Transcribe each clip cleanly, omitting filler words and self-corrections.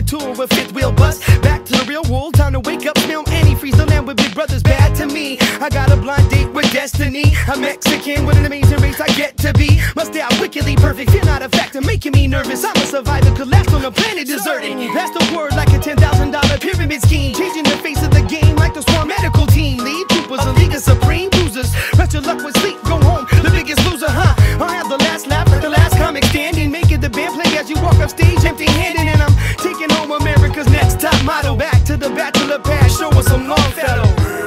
tour with fifth wheel bus. Back to the real world, time to wake up, smell antifreeze. The land with big brothers bad to me. I got a blind date with destiny. I'm Mexican with an amazing race I get to be. Must stay out wickedly perfect, fear not a factor, making me nervous. I'm a survivor, collapsed on a planet deserted. That's the word like a $10,000 pyramid scheme. Changing the face of the game like the Swarm medical team. Lead troopers, a league of supreme losers. Rest your luck with sleep, go home, the biggest loser, huh? I'll have the last laugh, the last comic standing. Making the band play as you walk up stage empty-handed. And I'm taking home America's next top model. Back to the bachelor pad, show us some Longfellow.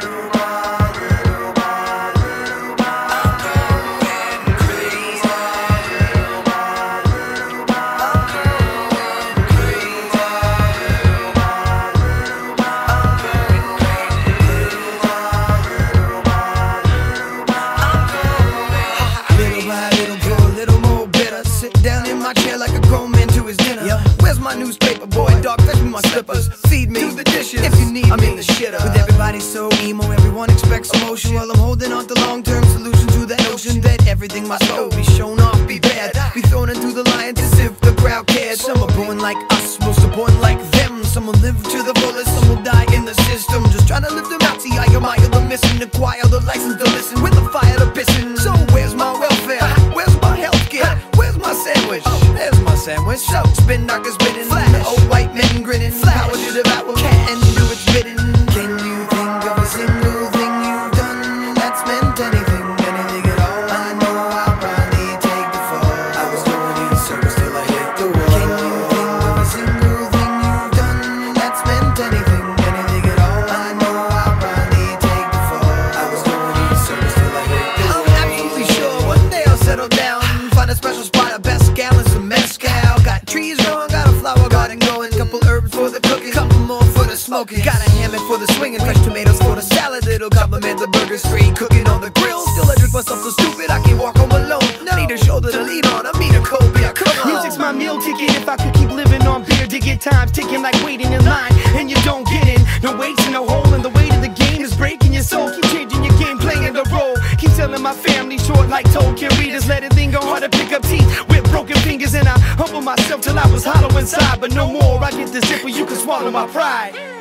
Down in my chair like a grown man to his dinner. Where's my newspaper, boy? Dog, fetch me my slippers. Feed me, do the dishes if you need me. I'm in the shitter. With everybody so emo, everyone expects emotion. While I'm holding on to long-term solutions to that notion that everything must go, be shown off, be bad, be thrown into the lions as if the crowd cares. Some are born like us, most are born like them. Some will live to the fullest, some will die in the system. Just trying to live them out, see I admire the mission, acquire the license to listen with the fire to pissin'. So where's my welfare? Where's my healthcare? My sandwich, there's my sandwich. So spin knockers spinning, old white men grinning. Power to devour, can't do its bidding. Can you think of a single thing you've done that's meant anything, anything at all? I know I'll probably take the fall. I was going in circles till I hit the wall. Can you think of a single thing you've done that's meant anything, anything at all? I know I'll probably take the fall. I was going in circles till I hit the wall. I'm absolutely sure one day I'll settle down, find a special spot. Best gallons of mezcal. Got trees growing, got a flower garden going. Couple herbs for the cooking, couple more for the smoking. Got a hammock for the swinging, fresh tomatoes for the salad. It'll compliment the burger, straight cooking on the grill. Still I drink myself so stupid I can't walk home alone. No. Need a shoulder to lean on, I need a cold beer, come on. Music's my meal ticket. If I could keep living on beer, to get times ticking like waiting in line, and you don't get in. No weights and no hole, and the weight of the game is breaking your soul. Keep changing your game, playing the role. Keep selling my family short like Tolkien readers. Let it then go hard to pick up teeth with broken fingers, and I humble myself till I was hollow inside. But no more, I get this zipper, you can swallow my pride.